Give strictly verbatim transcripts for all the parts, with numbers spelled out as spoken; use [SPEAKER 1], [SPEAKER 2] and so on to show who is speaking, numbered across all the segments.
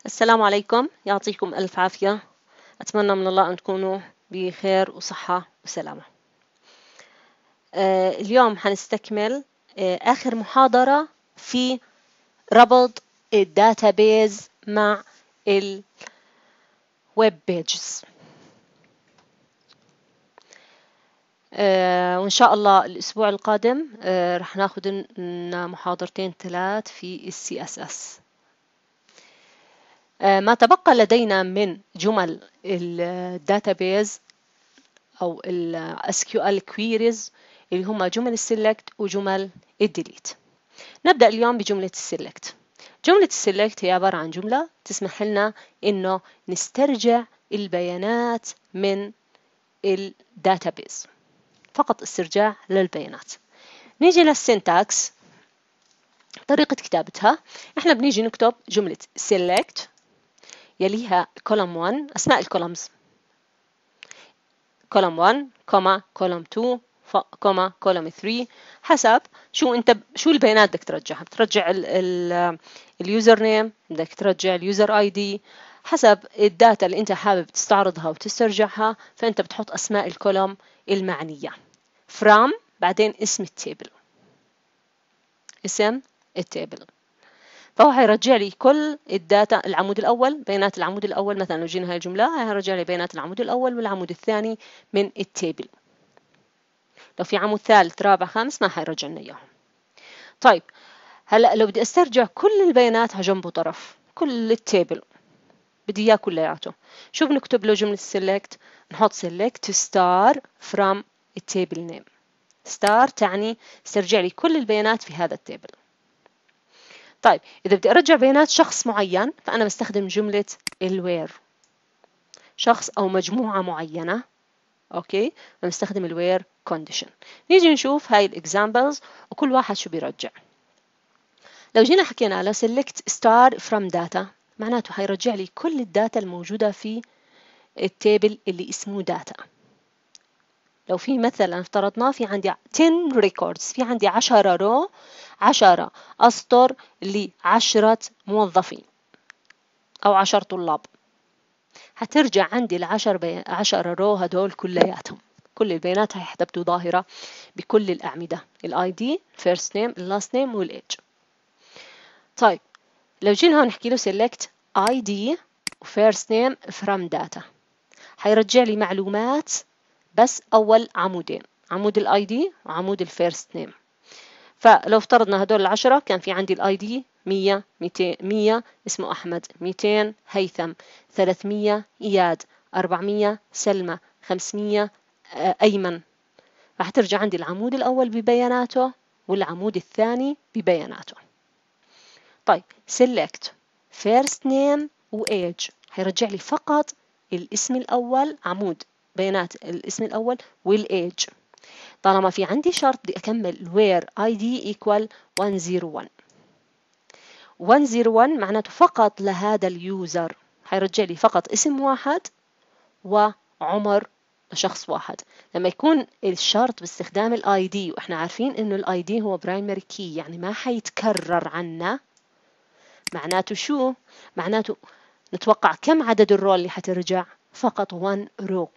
[SPEAKER 1] السلام عليكم، يعطيكم ألف عافية. أتمنى من الله أن تكونوا بخير وصحة وسلامة. آه اليوم حنستكمل آه آخر محاضرة في ربط الداتابيز مع الويب بيجز. آه وإن شاء الله الأسبوع القادم آه رح ناخد لنا محاضرتين ثلاث في السي اس اس. ما تبقى لدينا من جمل الداتابيز أو ال إس كيو إل queries اللي هم جمل السلكت وجمل الديليت. نبدأ اليوم بجملة السلكت. جملة السلكت هي عبارة عن جملة تسمح لنا إنه نسترجع البيانات من الداتابيز، فقط استرجاع للبيانات. نيجي للسينتاكس، طريقة كتابتها. إحنا بنيجي نكتب جملة select يليها column واحد، أسماء الكولمز column واحد كوما column اثنين كوما column ثلاثة، حسب شو انت شو البيانات بدك ترجعها. بترجع اليوزر نيم، بدك ترجع اليوزر اي دي، حسب الداتا اللي انت حابب تستعرضها وتسترجعها. فانت بتحط اسماء الكولوم المعنيه. from بعدين اسم التيبل، اسم التيبل. فهو هيرجع لي كل الداتا. العمود الأول، بيانات العمود الأول، مثلا لو جينا هاي الجملة هيرجع لي بيانات العمود الأول والعمود الثاني من التيبل. لو في عمود ثالث رابع خامس ما هيرجع لنا إياهم. طيب هلا لو بدي استرجع كل البيانات على جنبه طرف، كل التيبل بدي إياه كلياته، شو بنكتب له؟ جملة select، نحط select star from التيبل name. star تعني استرجع لي كل البيانات في هذا التيبل. طيب إذا بدي أرجع بيانات شخص معين فأنا بستخدم جملة الوير، شخص أو مجموعة معينة. أوكي، بنستخدم الوير كونديشن. نيجي نشوف هاي الإكزامبلز وكل واحد شو بيرجع. لو جينا حكينا على select star from data، معناته هيرجع لي كل الداتا الموجودة في التيبل اللي اسمه data. لو في مثلا افترضنا في عندي عشرة records، في عندي عشرة رو، عشرة أسطر لعشرة موظفين أو عشر طلاب، هترجع عندي العشر بي... عشر رو هدول كلياتهم. كل البيانات هاي حتبدو ظاهرة بكل الأعمدة، الاي دي، first name، last name والage. طيب لو جينا هون نحكي له select آي دي first name from data، هيرجع لي معلومات بس أول عمودين، عمود الاي دي وعمود الفيرست نيم. فلو افترضنا هدول العشرة كان في عندي الاي دي مية، ميتين، مية اسمه أحمد، ميتين هيثم، ثلاثمية إياد، أربعمية سلمى، خمسمية أيمن. راح ترجع عندي العمود الأول ببياناته والعمود الثاني ببياناته. طيب select first name و age، هيرجع لي فقط الاسم الأول، عمود بيانات الاسم الأول والage. طالما في عندي شرط بدي أكمل where id equal مية وواحد. مية وواحد معناته فقط لهذا اليوزر، هيرجع لي فقط اسم واحد وعمر لشخص واحد. لما يكون الشرط باستخدام الاي دي، واحنا عارفين انه الاي دي هو برايمري كي، يعني ما حيتكرر عنا، معناته شو؟ معناته نتوقع كم عدد الرو اللي حترجع؟ فقط واحد رو.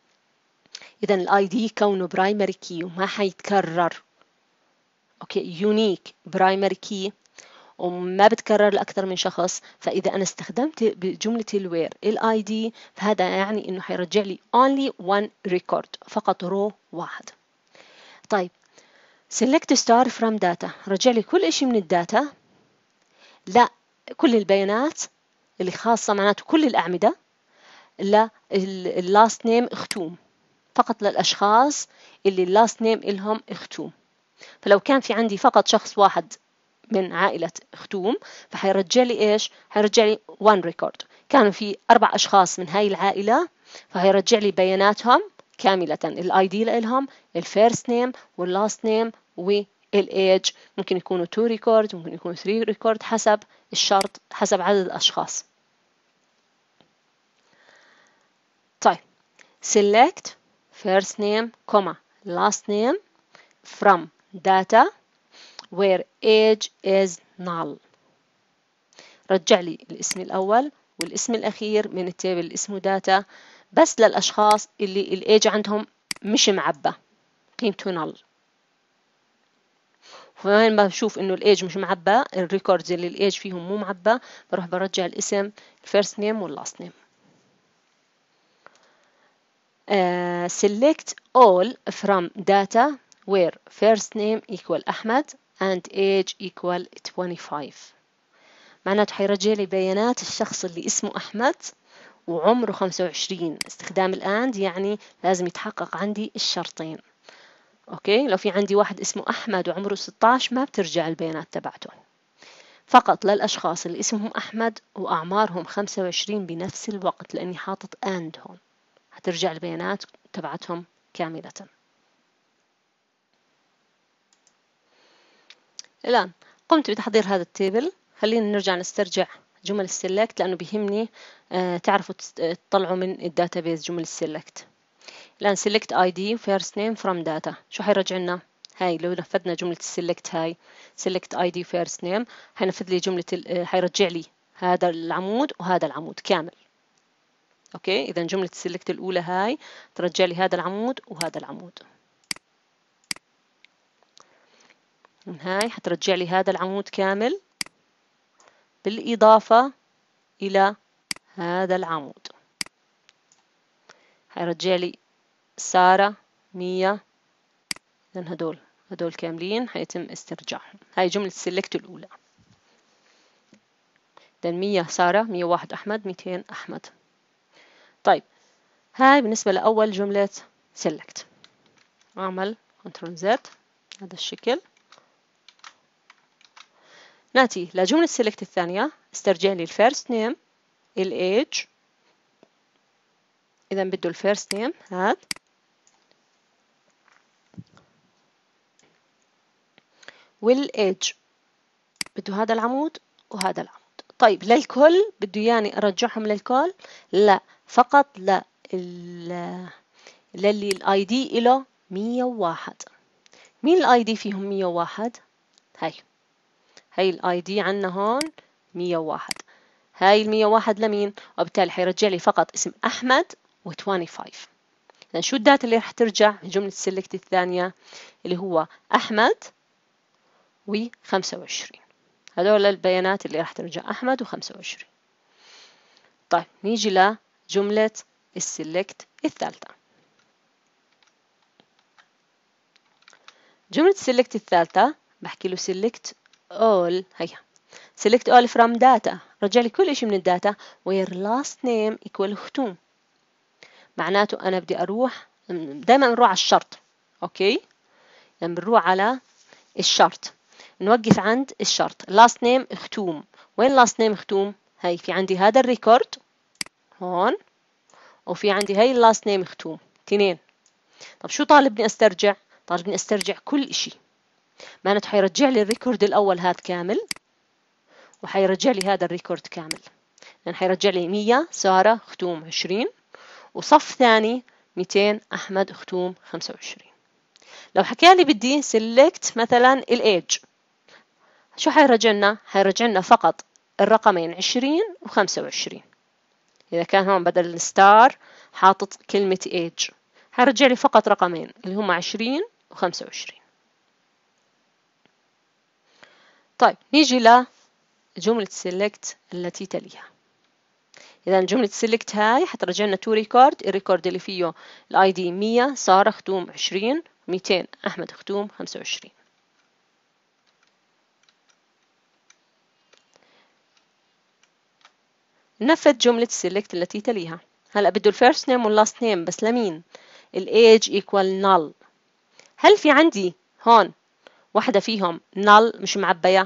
[SPEAKER 1] إذا الاي دي كونه برايمري كي وما حيتكرر، اوكي، يونيك برايمري كي وما بتكرر لأكثر من شخص. فإذا أنا استخدمت بجملة الوير الاي دي فهذا يعني إنه حيرجع لي only one record، فقط رو واحد. طيب select star from data، رجع لي كل إشي من الداتا؟ لا، كل البيانات اللي خاصة معناته كل الأعمدة. لا، اللاست نيم اختوم، فقط للأشخاص اللي اللاست نيم إلهم اختوم. فلو كان في عندي فقط شخص واحد من عائلة اختوم فحيرجع لي إيش؟ حيرجع لي one record. كانوا في أربع أشخاص من هاي العائلة فهيرجع لي بياناتهم كاملة، الاي دي لهم، الفيرست نيم واللاست نيم والايج. ممكن يكونوا two record، ممكن يكونوا three record، حسب الشرط، حسب عدد الأشخاص. طيب select first name comma last name from data where age is null. رجع لي الاسم الأول والاسم الأخير من التيبل اللي اسمه داتا، بس للأشخاص اللي الإيج عندهم مش معبى، قيمته نل. وين ما بشوف إنه الإيج مش معبى، الريكوردز اللي الإيج فيهم مو معبى، بروح برجع الاسم الفيرست نيم واللاست نيم. Uh, select all from data where first name equal أحمد and age equal twenty-five. معناته حيرجع لي بيانات الشخص اللي اسمه أحمد وعمره خمسة وعشرين. استخدام الآند يعني لازم يتحقق عندي الشرطين. أوكي، لو في عندي واحد اسمه أحمد وعمره ستة عشر ما بترجع البيانات تبعته، فقط للأشخاص اللي اسمهم أحمد وأعمارهم خمسة وعشرين بنفس الوقت، لأني حاطط آند هون هترجع البيانات تبعتهم كاملة. الآن قمت بتحضير هذا التيبل. خلينا نرجع نسترجع جمل السلكت لأنه بيهمني آه تعرفوا تطلعوا من الداتابيز جمل السلكت. الآن select آي دي first name from data، شو حيرجع لنا؟ هاي لو نفذنا جملة السلكت هاي select آي دي first name حينفذ لي جملة حيرجع لي هذا العمود وهذا العمود كامل. اوكي، اذا جملة السلكت الاولى هاي ترجع لي هذا العمود وهذا العمود، هاي حترجع لي هذا العمود كامل بالاضافة الى هذا العمود. حيرجع لي سارة مية، اذا هدول هدول كاملين حيتم استرجاعهم. هاي جملة السلكت الاولى. اذا مية سارة، مية وواحد احمد، ميتين احمد. طيب هاي بالنسبة لأول جملة select. أعمل كنترول زد هذا الشكل. نأتي لجملة select الثانية، استرجع لي الفيرست نيم، الإيج، إذا بده الفيرست نيم هذا، والإيج بده هذا العمود وهذا العمود. طيب للكل بده ياني أرجعهم للكل؟ لا، فقط لا للي الاي دي له مية وواحد. مين الاي دي فيهم مية وواحد؟ هاي هاي الاي دي عندنا هون مية وواحد. هاي ال مية وواحد لمين؟ وبالتالي حيرجع لي فقط اسم احمد و25. اذا شو الداتا اللي راح ترجع في جمله السلكت الثانيه؟ اللي هو احمد و25. هذول البيانات اللي راح ترجع احمد و25. طيب نيجي لجمله السلكت الثالثه. جملة select الثالثة بحكي له select all، هيا select all from data، رجع لي كل شيء من الداتا where last name equal ختوم. معناته أنا بدي أروح، دائما نروح على الشرط. أوكي، لما بنروح على الشرط نوقف عند الشرط last name ختوم. وين last name ختوم؟ هاي في عندي هذا الريكورد هون، وفي عندي هاي last name ختوم، تنين. طب شو طالبني أسترجع؟ طالبني أسترجع كل شيء. معناته حيرجع لي الريكورد الأول هذا كامل، وحيرجع لي هذا الريكورد كامل. لأن حيرجع لي مية سارة ختوم عشرين، وصف ثاني ميتين أحمد ختوم خمسة وعشرين. لو حكى لي بدي select مثلا الإيج، شو حيرجع لنا؟ حيرجع لنا فقط الرقمين عشرين وخمسة وعشرين. إذا كان هون بدل الستار حاطط كلمة إيج، حيرجع لي فقط رقمين اللي هم عشرين وخمسة وعشرين. طيب نيجي لجملة select التي تليها. إذا جملة select هاي حترجع لنا تو ريكورد، الريكورد اللي فيه الاي دي مية سارة ختوم عشرين، ميتين أحمد ختوم خمسة وعشرين. نفذ جملة select التي تليها. هلا بده الفيرست نيم واللاست نيم، بس لمين؟ الايج equal null. هل في عندي هون واحدة فيهم null مش معبية؟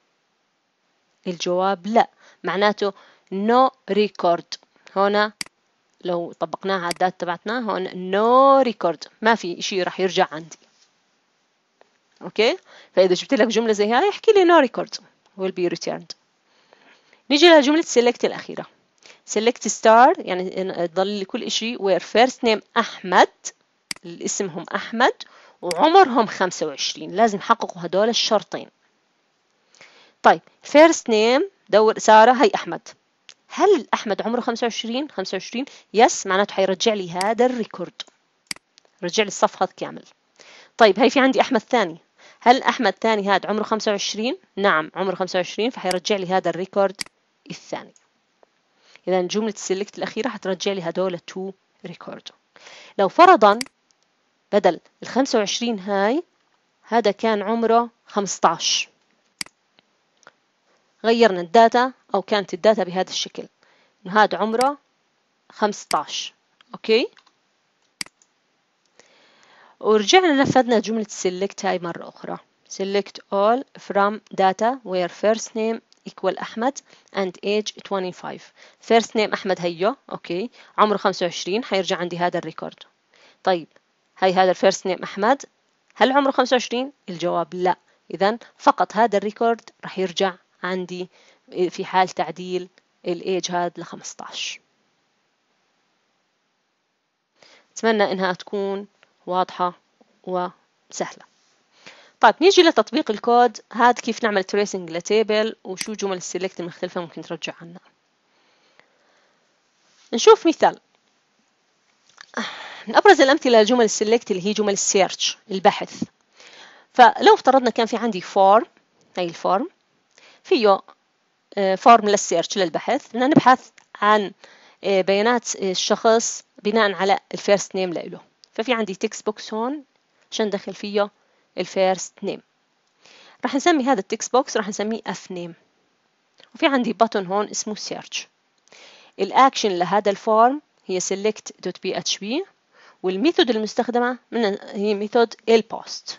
[SPEAKER 1] الجواب لا، معناته no record. هنا لو طبقناها على الداتا تبعتنا هون no record، ما في شيء راح يرجع عندي. اوكي، فاذا جبت لك جمله زي هاي احكي لي no record will be returned. نيجي لجمله select الاخيره. select star يعني تضل لي كل شيء where first name احمد، اسمهم احمد وعمرهم خمسة وعشرين. لازم يحققوا هدول الشرطين. طيب first name دور سارة هي أحمد. هل أحمد عمره خمسة وعشرين؟ خمسة وعشرين يس، معناته حيرجع لي هذا الريكورد، رجع لي الصفحة كامل. طيب هي في عندي أحمد ثاني، هل أحمد ثاني هذا عمره خمسة وعشرين؟ نعم عمره خمسة وعشرين، فحيرجع لي هذا الريكورد الثاني. إذا جملة السلكت الأخيرة حترجع لي هدول تو ريكورد. لو فرضا بدل ال خمسة وعشرين هاي هذا كان عمره خمسة عشر، غيرنا الداتا أو كانت الداتا بهذا الشكل إنه هذا عمره خمسة عشر. أوكي، ورجعنا نفذنا جملة select هاي مرة أخرى. select all from data where first name equal أحمد and age twenty-five. first name أحمد هيو، أوكي، عمره خمسة وعشرين، حيرجع عندي هذا الريكورد. طيب هاي هذا الفيرست نيم أحمد، هل عمره خمسة وعشرين؟ الجواب لا. إذن فقط هذا الريكورد راح يرجع عندي في حال تعديل الإيج هذا ل خمسة عشر. أتمنى إنها تكون واضحة وسهلة. طيب نيجي لتطبيق الكود. هذا كيف نعمل تريسنج لتيبل وشو جمل السيلكت المختلفة ممكن ترجع عنا. نشوف مثال. من أبرز الأمثلة لجمل السيلكت اللي هي جمل السيرش البحث. فلو افترضنا كان في عندي فورم، هي الفورم فيه فورم للسيرش للبحث، بدنا نبحث عن بيانات الشخص بناء على الفيرست نيم له. ففي عندي تكست بوكس هون عشان ندخل فيه الفيرست نيم، راح نسمي هذا التكست بوكس راح نسميه اف نيم. وفي عندي بutton هون اسمه سيرش. الاكشن لهذا الفورم هي select.php، والميثود المستخدمة من هي ميثود البوست.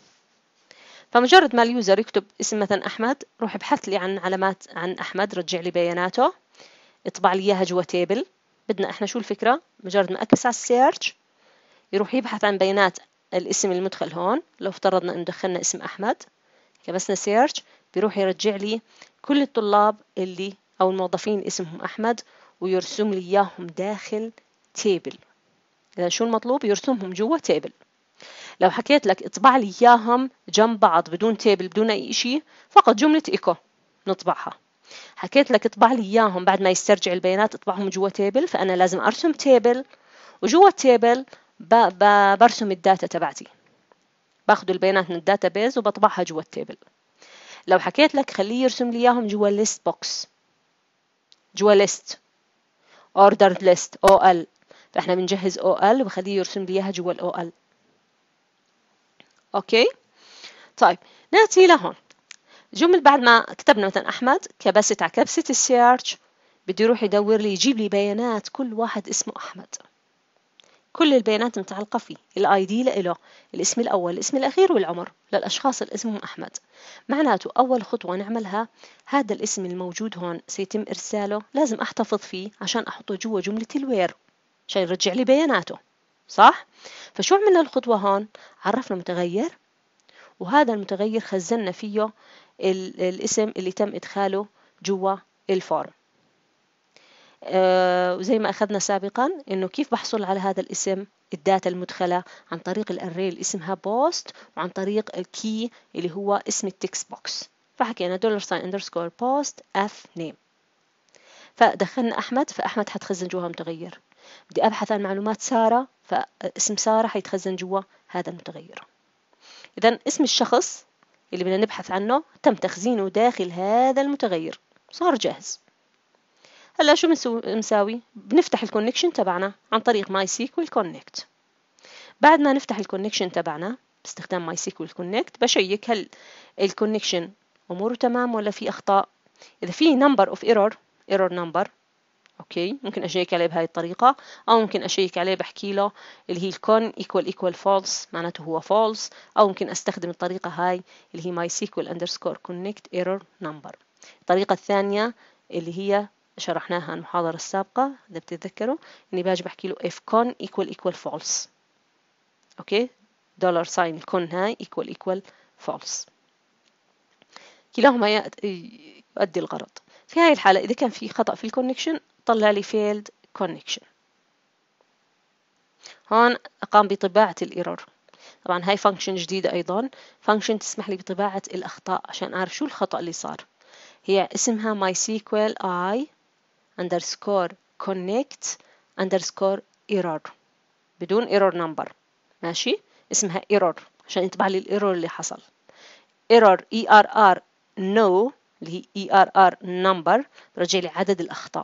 [SPEAKER 1] فمجرد ما اليوزر يكتب اسم مثلا أحمد، روح ابحث لي عن علامات عن أحمد، رجع لي بياناته، اطبع لي إياها جوا تيبل. بدنا إحنا شو الفكرة؟ مجرد ما أكبس على السيرش يروح يبحث عن بيانات الاسم المدخل هون. لو افترضنا إنه دخلنا اسم أحمد، كبسنا سيرش، بيروح يرجع لي كل الطلاب اللي أو الموظفين اسمهم أحمد ويرسم لي إياهم داخل تيبل. إذا شو المطلوب؟ يرسمهم جوا تيبل. لو حكيت لك اطبع لي إياهم جنب بعض بدون تيبل بدون أي شيء، فقط جملة إيكو نطبعها. حكيت لك اطبع لي إياهم بعد ما يسترجع البيانات اطبعهم جوا تيبل، فأنا لازم أرسم تيبل، وجوا التيبل برسم الداتا تبعتي، باخذ البيانات من الداتا بيز وبطبعها جوا التيبل. لو حكيت لك خليه يرسم لي إياهم جوا ليست بوكس، جوا ليست ordered list أو إل، فإحنا بنجهز أو إل وبخليه يرسم لي إياها جوا الأو إل. أوكي، طيب نأتي لهون. جمل بعد ما كتبنا مثلا أحمد، كبست على كبسة السيرش، بده يروح يدور لي يجيب لي بيانات كل واحد اسمه أحمد، كل البيانات متعلقة فيه، الاي دي له، الاسم الأول، الاسم الأخير، والعمر للأشخاص اللي اسمهم أحمد. معناته أول خطوة نعملها، هذا الاسم الموجود هون سيتم إرساله، لازم أحتفظ فيه عشان أحطه جوا جملة الوير عشان يرجع لي بياناته، صح؟ فشو عملنا الخطوة هون؟ عرفنا متغير، وهذا المتغير خزنا فيه الاسم اللي تم إدخاله جوا الفورم. آه وزي ما أخذنا سابقا إنه كيف بحصل على هذا الاسم، الداتا المدخلة عن طريق الأري اللي اسمها بوست، وعن طريق الكي اللي هو اسم التكست بوكس. فحكينا دولار ساين اندرسكور بوست اف نيم، فدخلنا أحمد، فأحمد حتخزن جوا متغير. بدي أبحث عن معلومات سارة، فاسم سارة حيتخزن جوا هذا المتغير. إذا اسم الشخص اللي بدنا نبحث عنه تم تخزينه داخل هذا المتغير، صار جاهز. هلا شو بنساوي؟ بنفتح الكونكشن تبعنا عن طريق ماي سيكوال كونكت. بعد ما نفتح الكونكشن تبعنا باستخدام ماي سيكوال كونكت، بشيك هل الكونكشن اموره تمام ولا في اخطاء. اذا في نمبر اوف ايرور، ايرور نمبر، اوكي، ممكن اشيك عليه بهاي الطريقه، او ممكن اشيك عليه بحكي له اللي هي الكون ايكوال ايكوال فولس، معناته هو فولس، او ممكن استخدم الطريقه هاي اللي هي ماي سيكوال اندرسكور كونكت ايرور نمبر. الطريقه الثانيه اللي هي شرحناها المحاضرة السابقة إذا بتتذكروا، إني باجي بحكي له if con equal equal false. أوكي، دولار ساين الكون هاي equal equal false. كلاهما يؤدي الغرض. في هاي الحالة إذا كان في خطأ في الكونكشن طلع لي failed connection. هون أقام بطباعة الإيرور. طبعا هاي فانكشن جديدة أيضا، فانكشن تسمح لي بطباعة الأخطاء عشان أعرف شو الخطأ اللي صار. هي اسمها MySQL I underscore connect underscore error بدون error number. ماشي، اسمها error عشان يطبع لي الايرور اللي حصل. error E R R no اللي هي E R R number برجع لي عدد الأخطاء.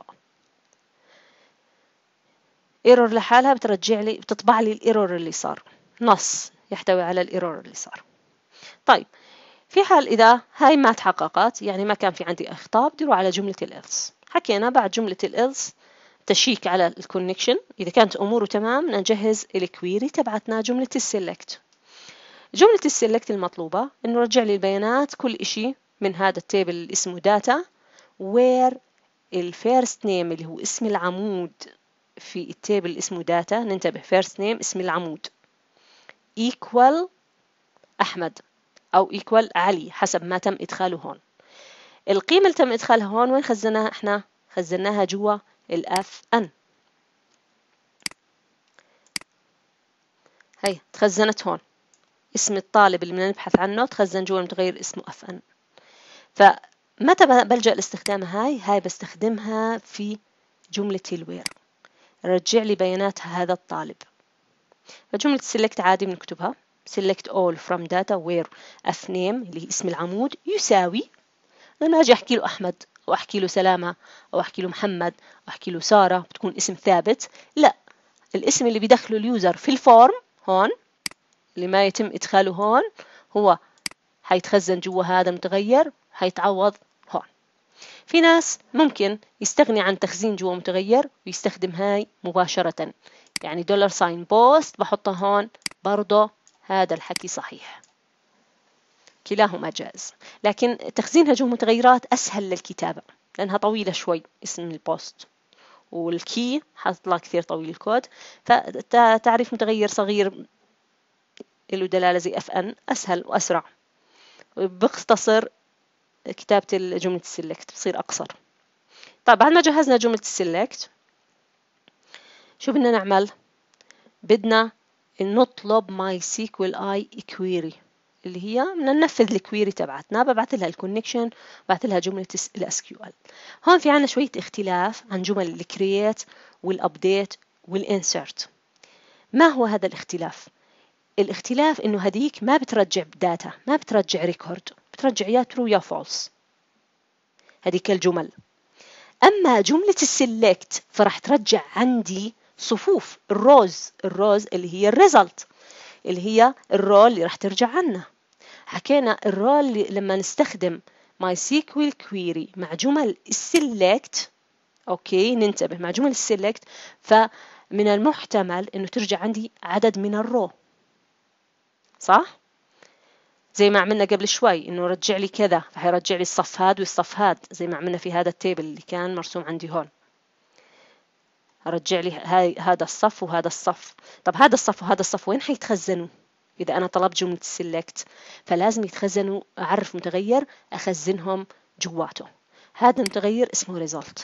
[SPEAKER 1] error لحالها بترجع لي بتطبع لي الايرور اللي صار، نص يحتوي على الايرور اللي صار. طيب في حال إذا هاي ما تحققت، يعني ما كان في عندي أخطاء، بدي أروح على جملة الإلس. حكينا بعد جملة الإلس تشيك على الكونكشن، إذا كانت أموره تمام نجهز الكويري تبعتنا جملة السيلكت. جملة السيلكت المطلوبة إنه رجع لي البيانات كل إشي من هذا التيبل اللي اسمه داتا where الفيرست نيم اللي هو اسم العمود في التيبل اللي اسمه داتا. ننتبه، فيرست نيم اسم العمود equal أحمد أو equal علي حسب ما تم إدخاله هون. القيمة اللي تم إدخالها هون وين خزناها إحنا؟ خزناها جوا الأف أن. هي تخزنت هون، اسم الطالب اللي بدنا نبحث عنه تخزن جوا المتغير اسمه أف أن. فمتى بلجأ لاستخدامها هاي؟ هاي بستخدمها في جملة الوير، رجع لي بيانات هذا الطالب. فجملة select عادي بنكتبها select all from data where f name اللي هي اسم العمود يساوي، لما أجي أحكي له أحمد أو أحكي له سلامة أو أحكي له محمد أو أحكي له سارة بتكون اسم ثابت. لا، الاسم اللي بيدخله اليوزر في الفورم هون اللي ما يتم إدخاله هون هو هيتخزن جوا هذا المتغير، هيتعوض هون. في ناس ممكن يستغني عن تخزين جوا متغير ويستخدم هاي مباشرة، يعني دولار ساين بوست بحطها هون برضه، هذا الحكي صحيح، كلاهما جائز. لكن تخزينها جوا متغيرات أسهل للكتابة لأنها طويلة شوي اسم البوست، والكي حطلع كثير طويل الكود، فتعريف متغير صغير له دلالة زي اف ان أسهل وأسرع، بيختصر كتابة جملة السلكت بصير أقصر. طيب بعد ما جهزنا جملة السلكت شو بدنا نعمل؟ بدنا نطلب MySQLi query اللي هي بدنا ننفذ الكويري تبعتنا، ببعث لها الكونكشن، ببعث لها جملة الاس كيو ال. هون في عنا شوية اختلاف عن جمل الكرييت والابديت والانسرت. ما هو هذا الاختلاف؟ الاختلاف انه هديك ما بترجع داتا، ما بترجع ريكورد، بترجع يا ترو يا فولس هديك الجمل. اما جملة السلكت فرح ترجع عندي صفوف الروز، الروز اللي هي الريزلت، اللي هي الرول اللي راح ترجع عنا. حكينا الرول لما نستخدم MySQL query مع جمل السلكت، اوكي ننتبه مع جمل السلكت، فمن المحتمل انه ترجع عندي عدد من الرو، صح؟ زي ما عملنا قبل شوي انه رجع لي كذا، فهيرجع لي الصف هذا والصف هذا زي ما عملنا في هذا التيبل اللي كان مرسوم عندي هون، رجع لي هاي هذا الصف وهذا الصف. طب هذا الصف وهذا الصف وين حيتخزنوا؟ إذا أنا طلبت جملة select فلازم يتخزنوا، أعرف متغير أخزنهم جواته. هذا المتغير اسمه result،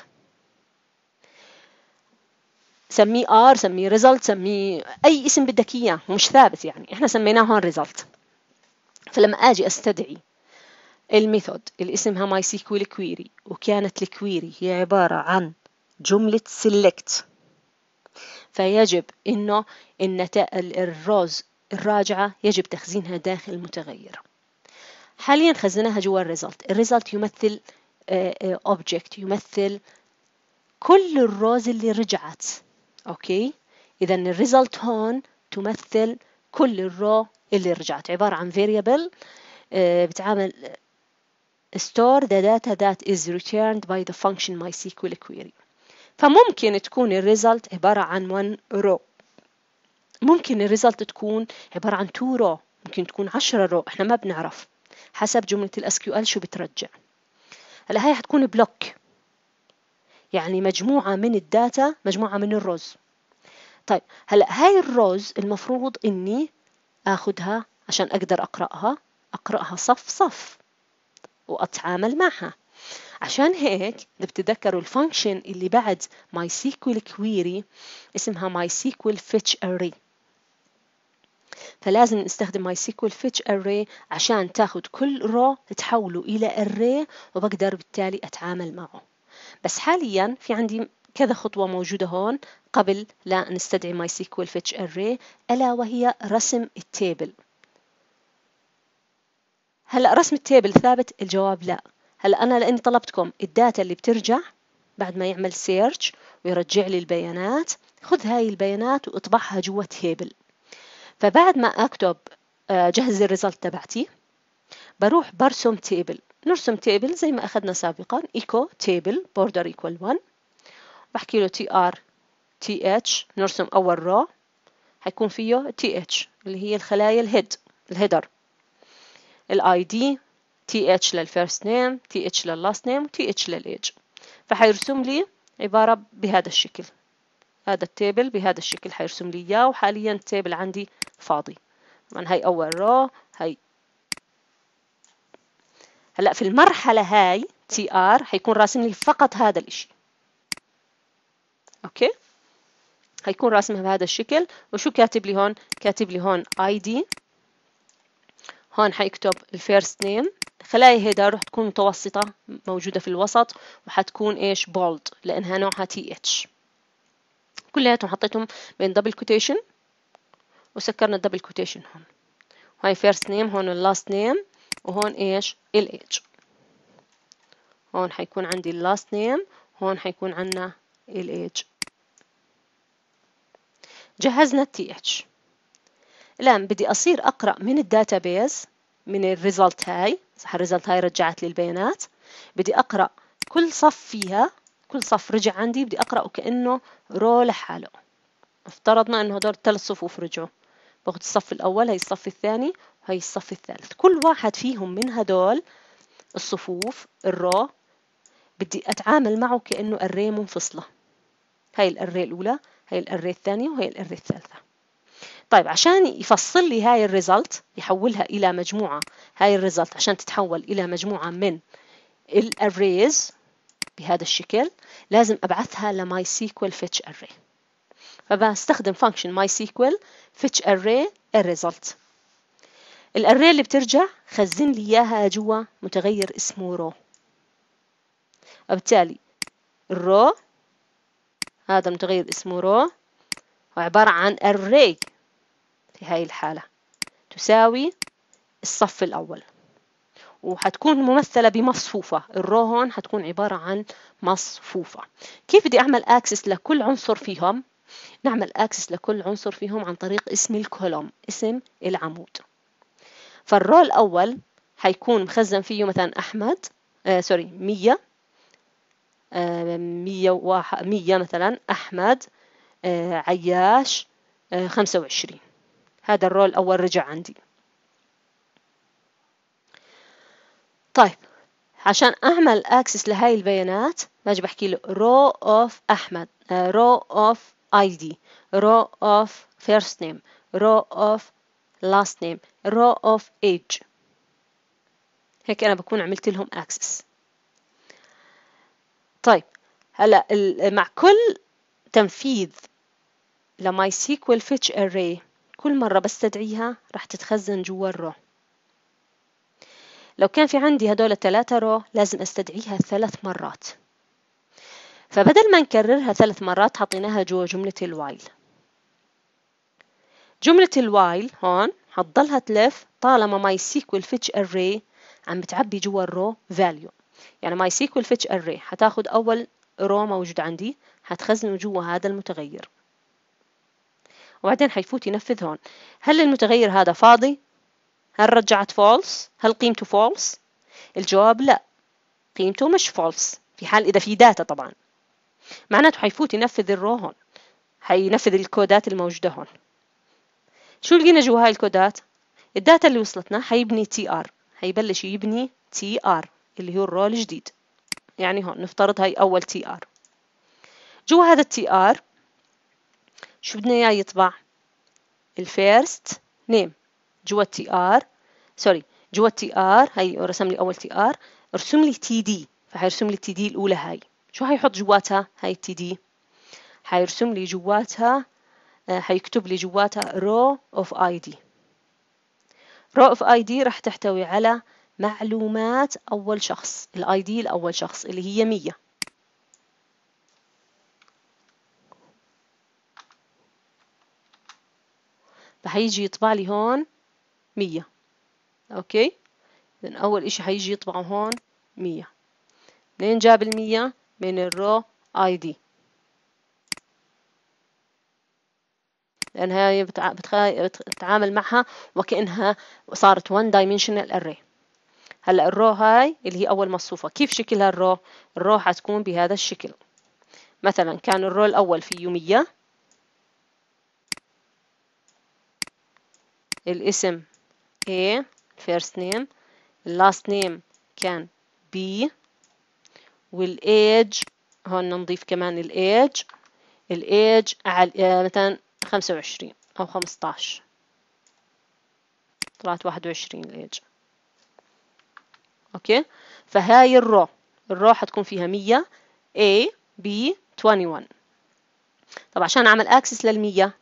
[SPEAKER 1] سميه R، سميه result، سميه أي اسم بدك إياه، مش ثابت يعني، إحنا سميناه هون result. فلما أجي أستدعي الميثود اللي اسمها MySQL query وكانت الكويري هي عبارة عن جملة select، فيجب إنه النتائج الروز الراجعة يجب تخزينها داخل المتغير. حاليا خزناها جوا الريزلت. الريزلت يمثل object، يمثل كل الروز اللي رجعت، اوكي. اذا الريزلت هون تمثل كل الرو اللي رجعت، عبارة عن variable بتعامل store the data that is returned by the function MySQL query. فممكن تكون الريزلت عبارة عن one row، ممكن الريزلت تكون عبارة عن two row، ممكن تكون عشرة رو، احنا ما بنعرف حسب جملة الاس كيو ال شو بترجع. هلا هاي حتكون بلوك، يعني مجموعة من الداتا، مجموعة من الروز. طيب هلا هاي الروز المفروض اني اخذها عشان اقدر اقرأها، اقرأها صف صف واتعامل معها. عشان هيك إذا بتتذكروا الفانكشن اللي بعد MySQL query اسمها MySQL fetch array. فلازم نستخدم ماي سيكوال فيتش أري عشان تاخد كل رو تحوله إلى أري، وبقدر بالتالي أتعامل معه. بس حاليا في عندي كذا خطوة موجودة هون قبل لا نستدعي ماي سيكوال فيتش أري، ألا وهي رسم التيبل. هلا رسم التيبل ثابت؟ الجواب لا. هلا أنا لأني طلبتكم الداتا اللي بترجع بعد ما يعمل سيرش ويرجع لي البيانات، خذ هاي البيانات واطبعها جوا تيبل. فبعد ما أكتب جهز الريزلت تبعتي، بروح برسم تيبل. نرسم تيبل زي ما أخذنا سابقا، إيكو تيبل border equal واحد، بحكي له تي ار تي اتش. نرسم أول رو هيكون فيه تي اتش اللي هي الخلايا الهيد الهيدر، الاي دي تي اتش للفيرست نيم، تي اتش لللاست نيم، تي اتش للايج. فحيرسم لي عبارة بهذا الشكل. هذا التيبل بهذا الشكل حيرسم لي اياه، وحاليا التيبل عندي فاضي. طبعا هاي اول رو. هاي هلا في المرحلة هاي تي ار حيكون راسم لي فقط هذا الاشي. اوكي، هيكون راسمها بهذا الشكل. وشو كاتب لي هون؟ كاتب لي هون اي دي. هون حيكتب الفيرست نيم. خلايا هيدر رح تكون متوسطة موجودة في الوسط، وحتكون ايش؟ بولد، لانها نوعها تي اتش. كلياتهم حطيتهم بين دبل كوتيشن وسكرنا الدبل كوتيشن هون. هاي فيرست نيم، هون اللاست نيم، وهون ايش؟ الايج. هون حيكون عندي اللاست نيم، هون حيكون عندنا الايج. جهزنا التي اتش. الآن بدي أصير أقرأ من الداتابيز، من الريزلت هاي. صح، الريزلت هاي رجعت لي البيانات. بدي أقرأ كل صف فيها، كل صف رجع عندي بدي أقرأه كأنه رو لحاله. افترضنا أنه هدول ثلاث صفوف رجعوا، باخذ الصف الأول، هي الصف الثاني، وهي الصف الثالث. كل واحد فيهم من هدول الصفوف الرو بدي أتعامل معه كأنه أري منفصلة. هاي الأري الأولى، هاي الأري الثانية، وهي الأري الثالثة. طيب عشان يفصل لي هاي الريزلت، يحولها إلى مجموعة، هاي الريزلت عشان تتحول إلى مجموعة من الأريز بهذا الشكل، لازم أبعثها لماي سيكوال فيتش أري. فبستخدم فانكشن ماي سيكوال فيتش أري الريزلت. الأري اللي بترجع خزن لي إياها جوا متغير اسمه رو. وبالتالي الرو، هذا المتغير اسمه رو، هو عبارة عن أري في هاي الحالة تساوي الصف الأول، وحتكون ممثلة بمصفوفة. الرو هون حتكون عبارة عن مصفوفة. كيف بدي أعمل أكسس لكل عنصر فيهم؟ نعمل أكسس لكل عنصر فيهم عن طريق اسم الكولوم، اسم العمود. فالرو الأول حيكون مخزن فيه مثلا أحمد، آه سوري مية، آه مية واحد، مية مثلا أحمد، آه عياش، آه خمسة وعشرين. هذا الرو الأول رجع عندي. طيب عشان أعمل أكسس لهاي البيانات باجي بحكي له row of أحمد، uh, row of آي دي، row of first name، row of last name، row of age. هيك أنا بكون عملت لهم أكسس. طيب هلا مع كل تنفيذ لماي سيكوال فيتش أري، كل مرة بستدعيها راح تتخزن جوا الرو. لو كان في عندي هدول الثلاثة رو لازم استدعيها ثلاث مرات. فبدل ما نكررها ثلاث مرات حطيناها جوا جملة الوايل. جملة الوايل هون حتضلها تلف طالما ماي سيكوال فيتش أري عم بتعبي جوا الرو فاليو. يعني ماي سيكوال فيتش أري حتاخد أول رو موجود عندي، حتخزنه جوا هذا المتغير، وبعدين حيفوت ينفذ هون. هل المتغير هذا فاضي؟ هل رجعت فولس؟ هل قيمته فولس؟ الجواب لا، قيمته مش فولس في حال إذا في داتا. طبعا معناته حيفوت ينفذ الرو هون، حينفذ الكودات الموجودة هون. شو لقينا جوا هاي الكودات؟ الداتا اللي وصلتنا حيبني تي ار، حيبلش يبني تي ار اللي هو الرو الجديد. يعني هون نفترض هاي أول تي ار. جوا هذا التي ار شو بدنا إياه يطبع؟ الفيرست نيم. جوا التي ار سوري جوا التي ار هاي رسم لي أول تي ار، ارسم لي تي دي. فحيرسم لي التي دي الأولى. هاي شو حيحط جواتها؟ هاي التي دي حيرسم لي جواتها، حيكتب لي جواتها row of آي دي. رو اوف اي دي راح تحتوي على معلومات اول شخص، الاي دي الاول شخص اللي هي مية. فهيجي يطبع لي هون مية. اوكي، إذن اول اشي هيجي يطبعه هون مية. منين جاب المية؟ من الرو اي دي، لان هي بتتعامل معها وكأنها صارت one dimensional array. هلا الرو هاي اللي هي اول مصفوفة، كيف شكلها الرو؟ الرو حتكون بهذا الشكل. مثلا كان الرو الاول فيه مية، الاسم A first name، last name كان B، والايج هون نضيف كمان الايج، الايج مثلا خمسة وعشرين او خمسطعش، طلعت واحد وعشرين الايج. اوكي، فهاي الرو الرو حتكون فيها مية A B واحد وعشرين. طب عشان اعمل اكسس للمية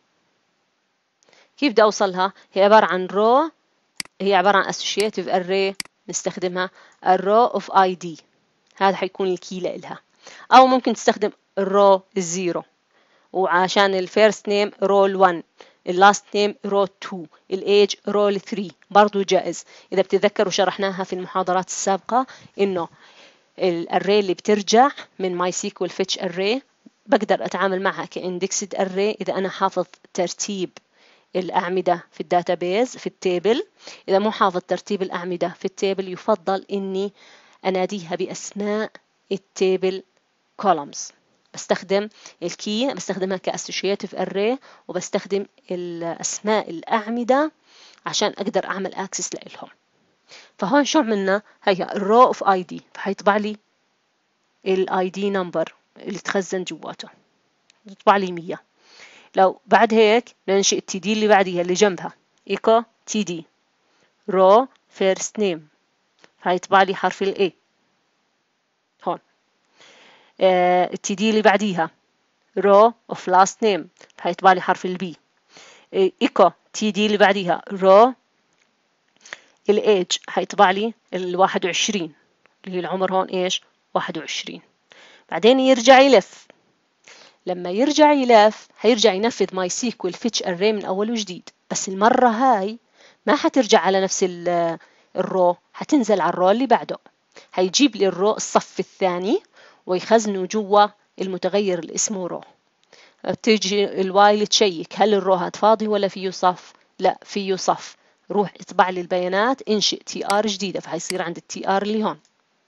[SPEAKER 1] كيف بدي اوصلها؟ هي عبارة عن رو، هي عبارة عن associative array نستخدمها الرو اوف اي دي، هذا حيكون الكي لإلها. او ممكن تستخدم الرو الزيرو، وعشان الفيرست نيم رول واحد، اللاست نيم رول اثنين، الايج رول ثلاثة، برضو جائز. اذا بتتذكروا شرحناها في المحاضرات السابقة انه الاري اللي بترجع من ماي سيكوال فيتش اري بقدر اتعامل معها كاندكسد اري اذا انا حافظ ترتيب الأعمدة في الداتابيز في التيبل. إذا مو حافظ ترتيب الأعمدة في التيبل يفضل إني أناديها بأسماء التيبل columns. بستخدم الكي، بستخدمها كأسوشياتيف أري، وبستخدم الأسماء الأعمدة عشان أقدر أعمل أكسس لإلهم. فهون شو عملنا؟ هي الرو اوف اي دي، فحيطبع لي الاي دي نمبر اللي تخزن جواته، يطبع لي مية. لو بعد هيك ننشئ التي دي اللي بعديها اللي جنبها، ايكو تي دي رو فيرست نيم، فهيطبع لي حرف الاي هون. التي دي اللي بعديها رو اوف لاست نيم، فهيطبع لي حرف البي. ايكو تي دي اللي بعديها رو الايج، هيطبع لي الواحد وعشرين اللي هي العمر هون ايش؟ واحد وعشرين. بعدين يرجع يلف، لما يرجع يلف هيرجع ينفذ ماي سيكوال فيتش اري من اول وجديد، بس المرة هاي ما حترجع على نفس الرو، حتنزل على الرو اللي بعده. هيجيب لي الرو الصف الثاني ويخزنه جوا المتغير اللي اسمه رو. بتيجي الوايل تشيك هل الرو هاد فاضي ولا فيه صف؟ لا فيه صف، روح اطبع لي البيانات، انشئ تي ار جديدة، فهيصير عند التي ار اللي هون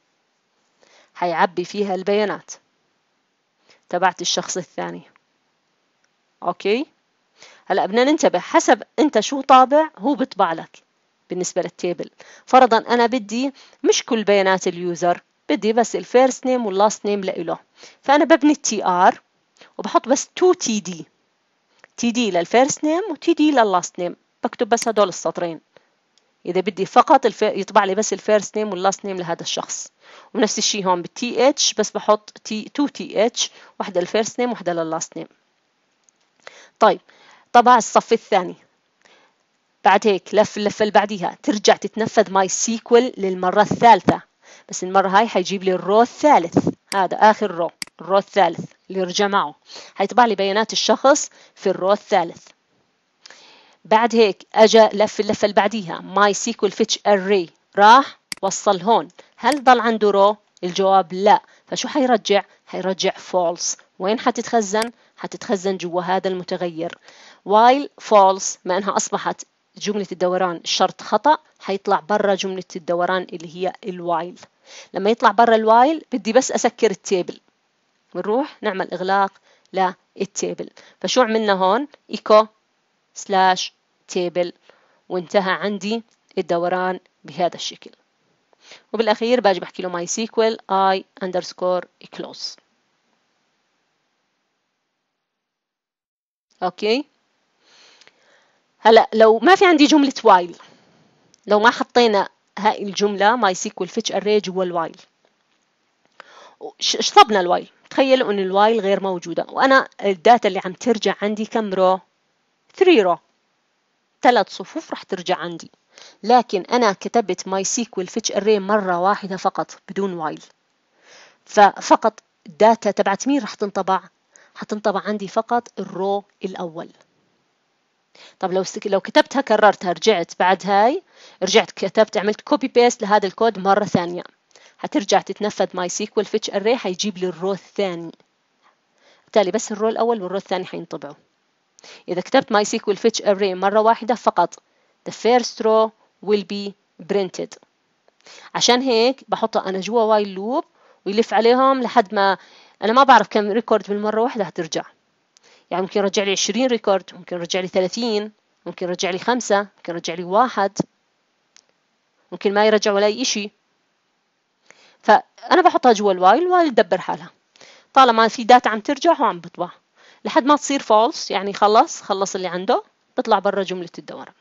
[SPEAKER 1] هيعبي فيها البيانات تبعت الشخص الثاني. اوكي، هلا بدنا ننتبه حسب انت شو طابع هو بيطبع لك. بالنسبة للتيبل فرضا انا بدي مش كل بيانات اليوزر، بدي بس الفيرست نيم واللاست نيم لإله، فانا ببني التي ار وبحط بس تو تي دي، تي دي للفيرست نيم وتي دي لللاست نيم، بكتب بس هدول السطرين. اذا بدي فقط الف... يطبع لي بس الفيرست نيم واللاست نيم لهذا الشخص. ونفس الشيء هون بالتي اتش بس بحط تي تو تي اتش، واحدة للفيرست نيم واحدة لللاست نيم. طيب طبع الصف الثاني، بعد هيك لف اللفة اللي بعديها ترجع تتنفذ ماي سيكوال للمرة الثالثة، بس المرة هاي حيجيب لي الرو الثالث، هذا آخر رو، الرو الثالث اللي يرجع معه حيطبع لي بيانات الشخص في الرو الثالث. بعد هيك أجا لف اللفة اللي بعديها ماي سيكوال فيتش اري، راح وصل هون، هل ضل عنده رو؟ الجواب لا، فشو حيرجع؟ حيرجع false. وين حتتخزن؟ حتتخزن جوا هذا المتغير while false، ما انها اصبحت جملة الدوران الشرط خطأ، حيطلع برا جملة الدوران اللي هي الوايل. لما يطلع برا الوايل بدي بس أسكر التيبل، بنروح نعمل إغلاق للتيبل. فشو عملنا هون؟ echo slash table، وانتهى عندي الدوران بهذا الشكل. وبالأخير باجي بحكي له my SQL I underscore close. أوكي، هلا لو ما في عندي جملة while، لو ما حطينا هاي الجملة my SQL fetch array جوا الوايل، شطبنا الوايل، تخيلوا ان الوايل غير موجودة، وانا الداتا اللي عم ترجع عندي كم رو؟ ثلاثة رو، ثلاث صفوف راح ترجع عندي. لكن أنا كتبت ماي سيكوال فيتش أري مرة واحدة فقط بدون وايل، ففقط الداتا تبعت مين راح تنطبع؟ حتنطبع عندي فقط الرو الأول. طب لو لو كتبتها كررتها رجعت بعد هاي رجعت كتبت عملت كوبي بيست لهذا الكود مرة ثانية، هترجع تتنفذ ماي سيكوال فيتش أري حيجيب لي الرو الثاني، بالتالي بس الرو الأول والرو الثاني حينطبعوا. إذا كتبت ماي سيكوال فيتش أري مرة واحدة فقط the first row will be printed. عشان هيك بحطها أنا جوا وايل لوب ويلف عليهم لحد ما أنا ما بعرف كم ريكورد بالمرة واحدة هترجع. يعني ممكن يرجع لي عشرين ريكورد، ممكن يرجع لي ثلاثين، ممكن يرجع لي خمسة، ممكن يرجع لي واحد، ممكن ما يرجع ولا أي شيء. فأنا بحطها جوا الوايل وايل تدبر حالها، طالما في داتا عم ترجع هو عم بطبع لحد ما تصير فولس، يعني خلص خلص اللي عنده بطلع برا جملة الدوران.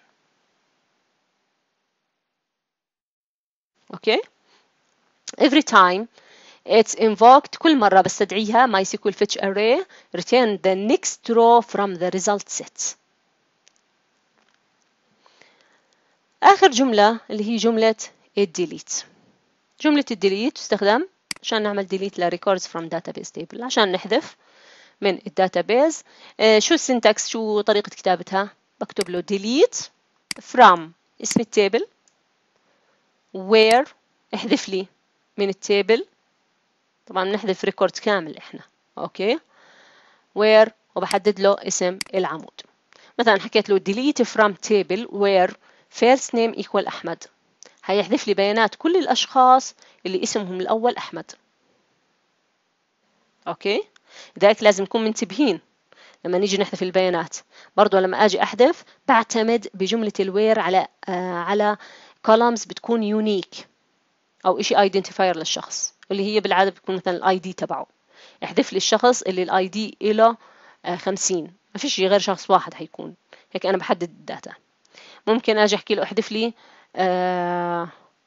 [SPEAKER 1] اوكي. every time it's invoked كل مرة بستدعيها MySQL fetch array return the next row from the result set. آخر جملة اللي هي جملة delete. جملة delete تستخدم عشان نعمل delete ل records from database table، عشان نحذف من الداتابيز. آه شو السنتكس، شو طريقة كتابتها؟ بكتب له delete from اسم التابل where احذف لي من التابل، طبعا نحذف ريكورد كامل احنا. اوكي. where وبحدد له اسم العمود. مثلا حكيت له delete from table where first name equal أحمد، هيحذف لي بيانات كل الأشخاص اللي اسمهم الأول أحمد. أوكي. لذلك لازم نكون منتبهين لما نيجي نحذف البيانات. برضو لما أجي أحذف بعتمد بجملة الوير على آه على columns بتكون يونيك أو إشي identifier للشخص، اللي هي بالعادة بتكون مثلا الاي دي تبعه. احذف لي الشخص اللي الاي دي له آه خمسين، ما فيش غير شخص واحد هيكون هيك. أنا بحدد الداتا. ممكن أجي أحكي له احذف لي آه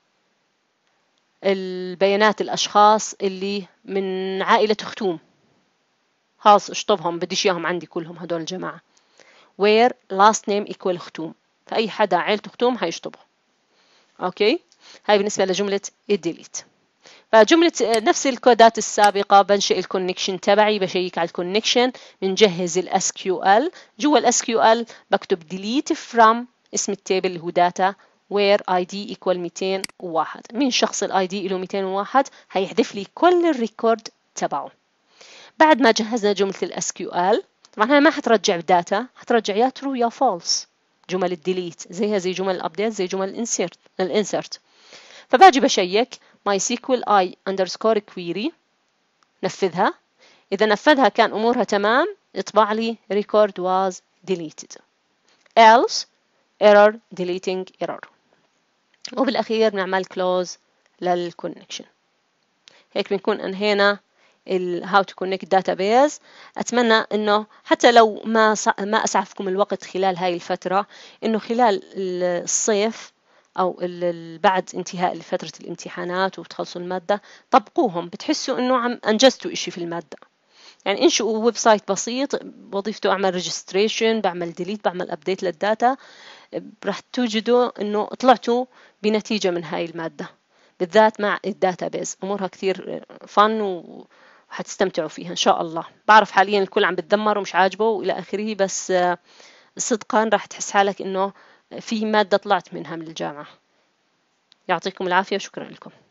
[SPEAKER 1] البيانات الأشخاص اللي من عائلة ختوم، خلاص اشطبهم بديش إياهم عندي كلهم هدول الجماعة. where last name equal ختوم، فأي حدا عائلته ختوم هيشطبه. أوكي. هاي بالنسبة لجملة delete. فجملة نفس الكودات السابقة، بنشئ الكونكشن تبعي، بشيك على الكونكشن، بنجهز ال إس كيو إل. جوا ال إس كيو إل بكتب delete from اسم التابل اللي هو data where آي دي equal مئتين وواحد. مين شخص الاي دي له مئتين وواحد هيحذف لي كل الريكورد تبعه. بعد ما جهزنا جملة ال إس كيو إل، طبعا هي ما حترجع الداتا، حترجع يا true يا false. جمل الديليت زيها زي جمل الابديت زي جمل الانسيرت الانسيرت. فباجي بشيك MySQL I underscore query، نفذها. إذا نفذها كان أمورها تمام اطبع لي record was deleted، else error deleting error. وبالأخير بنعمل close للconnection. هيك بنكون أنهينا ال how to connect database. أتمنى إنه حتى لو ما ما أسعفكم الوقت خلال هاي الفترة، إنه خلال الصيف أو بعد انتهاء فترة الامتحانات وتخلصوا المادة طبقوهم، بتحسوا إنه عم أنجزتوا إشي في المادة. يعني انشئوا ويب سايت بسيط، وظيفته أعمل ريجستريشن، بعمل ديليت، بعمل أبديت للداتا، راح توجدوا إنه طلعتوا بنتيجة من هاي المادة، بالذات مع الداتابيز. أمورها كثير فن وحتستمتعوا فيها إن شاء الله. بعرف حاليا الكل عم بتدمر ومش عاجبه وإلى آخره، بس صدقا راح تحس حالك إنه في مادة طلعت منها من الجامعة. يعطيكم العافية، شكرا لكم.